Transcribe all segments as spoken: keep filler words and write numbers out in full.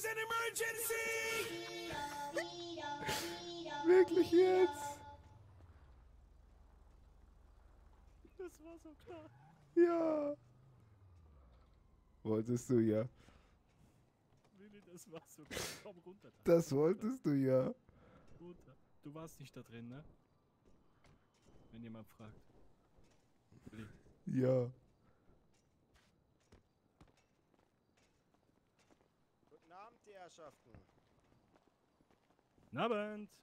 is an emergency! Wirklich jetzt? Das war so klar. Ja. Wolltest du ja. Willi, das war so klar. Komm runter. Da. Das wolltest du ja. Runter. Du warst nicht da drin, ne? Wenn jemand fragt. Willi. Ja. Guten Abend, die Herrschaften. Guten Abend.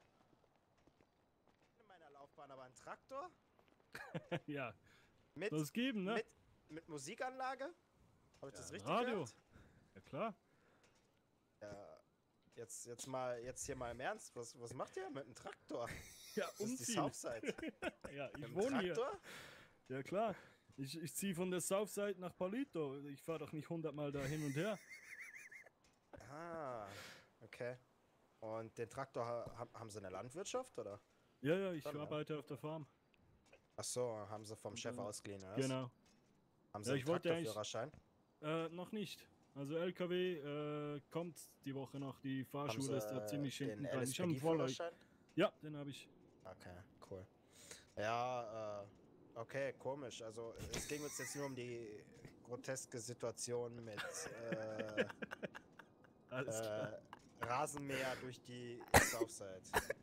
In meiner Laufbahn aber ein Traktor? Ja. Mit, Soll es geben, ne? mit, mit Musikanlage? Habe ich das richtig Radio. gehört? Ja, klar. Ja, jetzt, jetzt mal, jetzt hier mal im Ernst. Was, was macht ihr mit einem Traktor? Ja, Das ist die umziehen. Southside. Ja, Mit ich einem wohne hier. Traktor? Ja, klar. Ich, ich ziehe von der Southside nach Palito. Ich fahre doch nicht hundertmal da hin und her. Ah, okay. Und den Traktor ha haben sie in der Landwirtschaft, oder? Ja, ja, ich Dann, ja. arbeite auf der Farm. Ach so, haben sie vom Chef ausgeliehen, oder? was? Genau. Haben sie Ja, einen ich wollte eigentlich- Traktorführerschein? Äh, noch nicht. Also L K W äh, kommt die Woche noch. Die Haben Fahrschule sie ist da ziemlich den hinten dran. Ich habe einen Vorlauf. L S P D-Führerschein? Ja, den habe ich. Okay, cool. Ja, äh, okay, komisch. Also es ging uns jetzt nur um die groteske Situation mit äh, Alles klar. äh, Rasenmäher durch die Southside.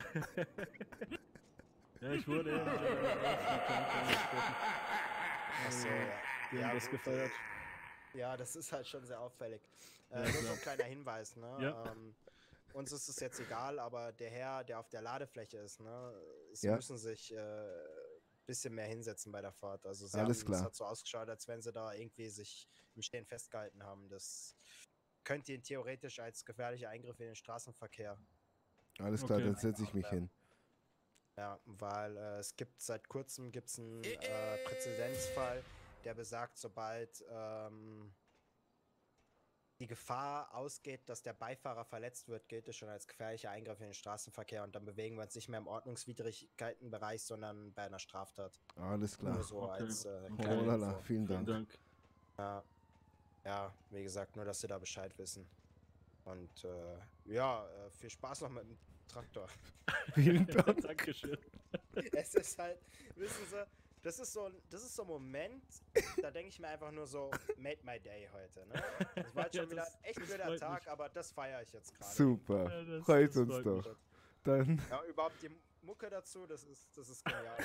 Ja, ich wurde eben mit der Aufmerksamkeit gesprochen. Achso, ja. Die Ja, haben das gut, gefeiert. Ja, das ist halt schon sehr auffällig. Äh, Ja, nur so klar. ein kleiner Hinweis, ne? Ja. Ähm, uns ist es jetzt egal, aber der Herr, der auf der Ladefläche ist, ne? Sie Ja. müssen sich äh, bisschen mehr hinsetzen bei der Fahrt. Also sie Alles haben, klar. es hat so ausgeschaut, als wenn sie da irgendwie sich im Stehen festgehalten haben. Das könnte ihn theoretisch als gefährlicher Eingriff in den Straßenverkehr. Alles klar, Okay. dann setze ich mich hin. Ja, weil äh, es gibt seit kurzem gibt's einen äh, Präzedenzfall, der besagt, sobald ähm, die Gefahr ausgeht, dass der Beifahrer verletzt wird, gilt es schon als gefährlicher Eingriff in den Straßenverkehr und dann bewegen wir uns nicht mehr im Ordnungswidrigkeitenbereich, sondern bei einer Straftat. Alles klar. Nur so Okay. als äh, Okay. kleine Oh lala, Info. vielen Vielen Dank. Dank. Ja, ja, wie gesagt, nur dass Sie da Bescheid wissen. Und äh, ja, äh, viel Spaß noch mit dem Traktor. Vielen Dank. Dankeschön. Es ist halt, wissen Sie, das ist so ein, das ist so ein Moment, da denke ich mir einfach nur so, made my day heute, ne? Das war jetzt schon Ja, wieder das- ein echt das blöder freut Tag, mich. aber das feiere ich jetzt gerade. Super. Ja, das- Freut das uns freut doch. mich. Dann Ja, überhaupt die Mucke dazu, das ist, das ist genial.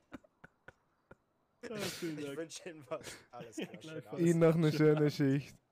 Ja, vielen Ich Dank. wünsche Ihnen was. Alles klar, schönen Gleichfalls. Abend. Ihnen noch eine schöne Schicht.